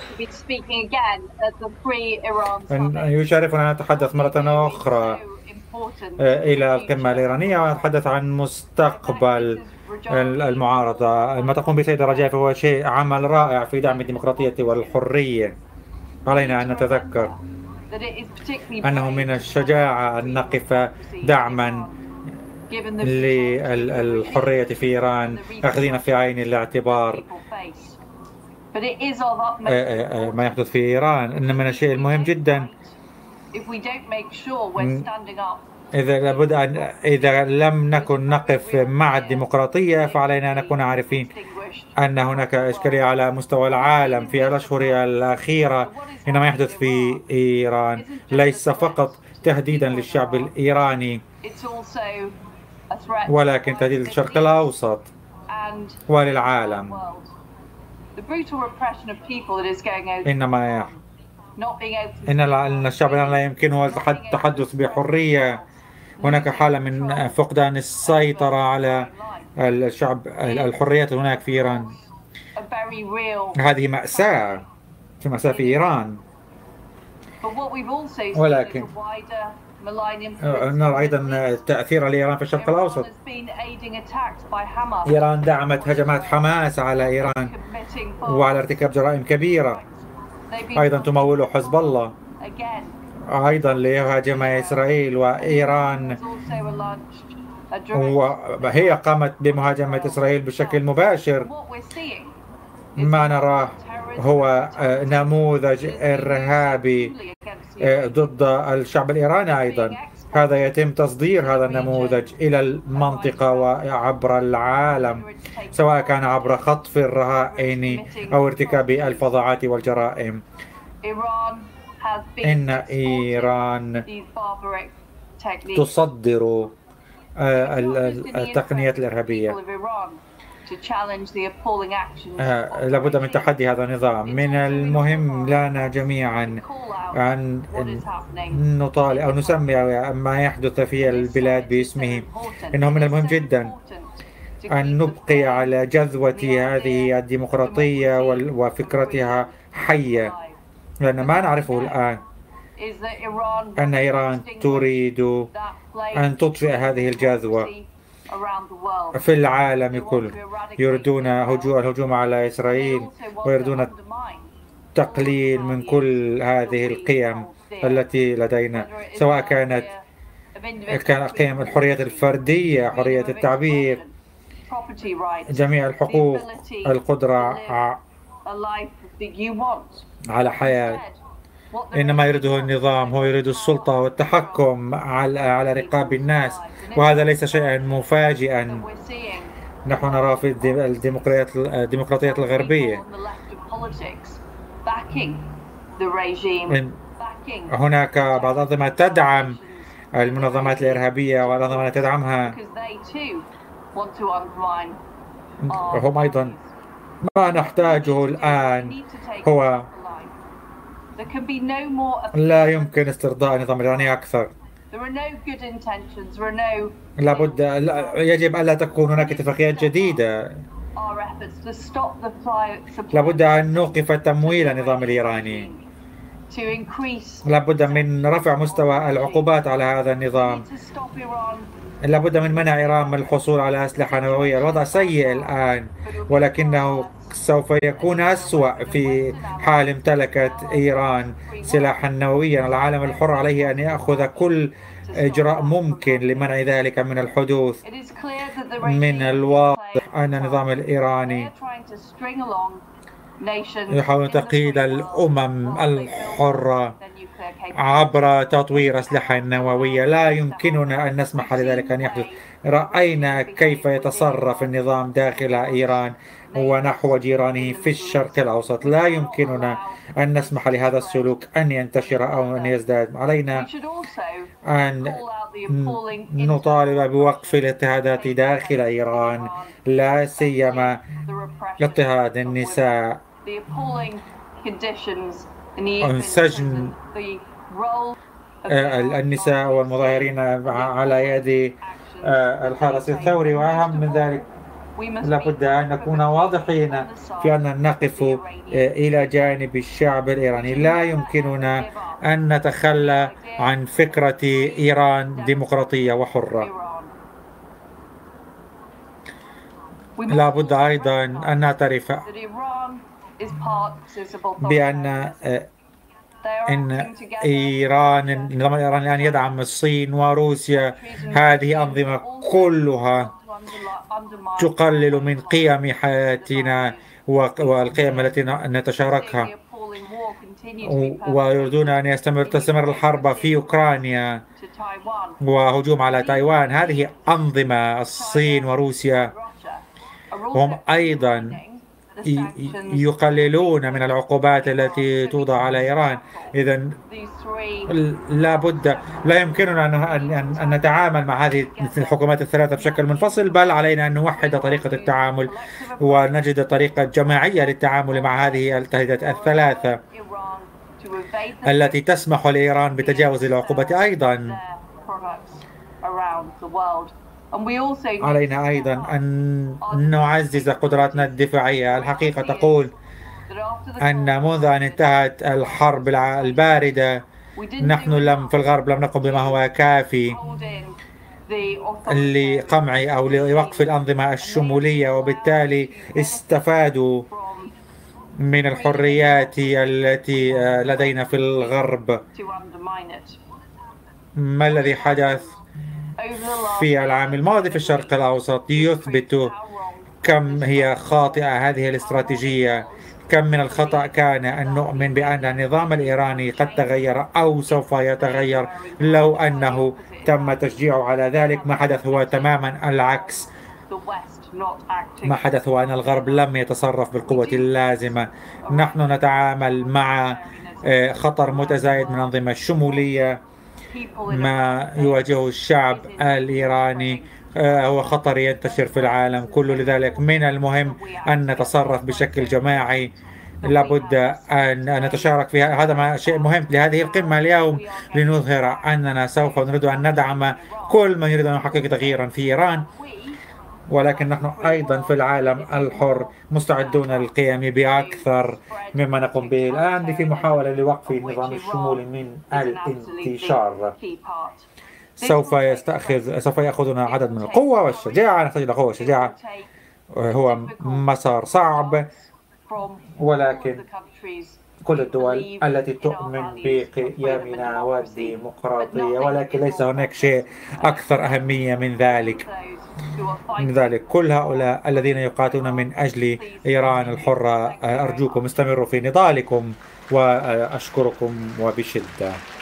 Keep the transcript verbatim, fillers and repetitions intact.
يشرفنا أن نتحدث مرة أخرى إلى القمة الإيرانية ونتحدث عن مستقبل المعارضة. ما تقوم به سيدة رجائف هو شيء عمل رائع في دعم الديمقراطية والحرية. علينا أن نتذكر أنه من الشجاعة أن نقف دعما للحرية في إيران، أخذين في عين الاعتبار ما يحدث في إيران. إن من الشيء المهم جدا إذا لابد أن إذا لم نكن نقف مع الديمقراطية فعلينا أن نكون عارفين أن هناك إشكالية على مستوى العالم في الأشهر الأخيرة. إن ما يحدث في إيران ليس فقط تهديدا للشعب الإيراني ولكن تهديد للشرق الأوسط وللعالم. إنما إن الشعب لا يمكنه التحدث بحرية. هناك حالة من فقدان السيطرة على الشعب الحريات هناك في إيران. هذه مأساة في مأساة في إيران. ولكن نرى أيضا تأثير لإيران في الشرق الأوسط. إيران دعمت هجمات حماس على إيران وعلى ارتكاب جرائم كبيرة. أيضا تمول حزب الله أيضا ليهاجم إسرائيل، وإيران وهي قامت بمهاجمة إسرائيل بشكل مباشر. ما نراه هو نموذج إرهابي ضد الشعب الإيراني. أيضا هذا يتم تصدير هذا النموذج إلى المنطقة وعبر العالم، سواء كان عبر خطف الرهائن أو ارتكاب الفظاعات والجرائم. إن إيران تصدر التقنيات الإرهابية. آه، لابد من تحدي هذا النظام. من المهم لنا جميعا أن نطالع أو نسمي ما يحدث في البلاد باسمه. إنه من المهم جدا أن نبقي على جذوة هذه الديمقراطية وفكرتها حية، لأن ما نعرفه الآن أن إيران تريد أن تطفئ هذه الجذوة في العالم كله. يريدون الهجوم على إسرائيل ويريدون التقليل من كل هذه القيم التي لدينا، سواء كانت كان قيم الحريات الفردية، حرية التعبير، جميع الحقوق، القدرة على حياة. إنما يريده النظام هو يريد السلطة والتحكم على على رقاب الناس، وهذا ليس شيئا مفاجئا. نحن نرى في الديمقراطيات الغربية هناك بعض الأنظمة تدعم المنظمات الإرهابية والأنظمة تدعمها. هم أيضا ما نحتاجه الآن هو لا يمكن استرضاء النظام الإيراني أكثر. لابد يجب ألا تكون هناك اتفاقيات جديدة. لابد أن نوقف تمويل النظام الإيراني. لابد من رفع مستوى العقوبات على هذا النظام. لابد من منع إيران من الحصول على أسلحة نووية. الوضع سيء الآن ولكنه سوف يكون أسوأ في حال امتلكت إيران سلاحا نوويا. العالم الحر عليه أن يأخذ كل إجراء ممكن لمنع ذلك من الحدوث. من الواضح أن النظام الإيراني يحاول تقييد الأمم الحرة عبر تطوير أسلحة نووية. لا يمكننا أن نسمح لذلك أن يحدث. رأينا كيف يتصرف النظام داخل إيران ونحو جيرانه في الشرق الأوسط. لا يمكننا أن نسمح لهذا السلوك أن ينتشر أو أن يزداد. علينا أن نطالب بوقف الاضطهادات داخل إيران، لا سيما اضطهاد النساء، سجن النساء والمظاهرين على يد الحرس الثوري، وأهم من ذلك لابد أن نكون واضحين في أن نقف إلى جانب الشعب الإيراني. لا يمكننا أن نتخلى عن فكرة إيران ديمقراطية وحرة. لابد أيضا أن نعترف بأن إن إيران النظام الإيراني الآن يدعم الصين وروسيا. هذه أنظمة كلها تقلل من قيم حياتنا والقيم التي نتشاركها، ويريدون أن يستمر تستمر الحرب في أوكرانيا وهجوم على تايوان. هذه أنظمة الصين وروسيا، هم أيضا يقللون من العقوبات التي توضع على إيران. إذن لا بد لا يمكننا أن, أن نتعامل مع هذه الحكومات الثلاثة بشكل منفصل، بل علينا أن نوحد طريقة التعامل ونجد طريقة جماعية للتعامل مع هذه التهديدات الثلاثة التي تسمح لإيران بتجاوز العقوبة. أيضا علينا أيضا أن نعزز قدراتنا الدفاعية. الحقيقة تقول أن منذ أن انتهت الحرب الباردة نحن لم في الغرب لم نقم بما هو كافي لقمع أو لوقف الأنظمة الشمولية، وبالتالي استفادوا من الحريات التي لدينا في الغرب. ما الذي حدث في العام الماضي في الشرق الأوسط يثبت كم هي خاطئة هذه الاستراتيجية. كم من الخطأ كان أن نؤمن بأن النظام الإيراني قد تغير أو سوف يتغير لو أنه تم تشجيعه على ذلك. ما حدث هو تماما العكس. ما حدث هو أن الغرب لم يتصرف بالقوة اللازمة. نحن نتعامل مع خطر متزايد من الأنظمة الشمولية. ما يواجهه الشعب الإيراني هو خطر ينتشر في العالم كله، لذلك من المهم أن نتصرف بشكل جماعي. لابد أن نتشارك في هذا ما شيء مهم لهذه القمة اليوم، لنظهر أننا سوف نريد أن ندعم كل من يريد أن يحقق تغييرا في إيران، ولكن نحن أيضا في العالم الحر مستعدون للقيام بأكثر مما نقوم به الآن في محاولة لوقف النظام الشمولي من الانتشار. سوف يستأخذ سوف يأخذنا عدد من القوة والشجاعة. نحتاج إلى قوة والشجاعة. هو مسار صعب، ولكن كل الدول التي تؤمن بقيمنا والديمقراطية، ولكن ليس هناك شيء أكثر أهمية من ذلك. من ذلك كل هؤلاء الذين يقاتلون من أجل إيران الحرة، أرجوكم استمروا في نضالكم وأشكركم وبشدة.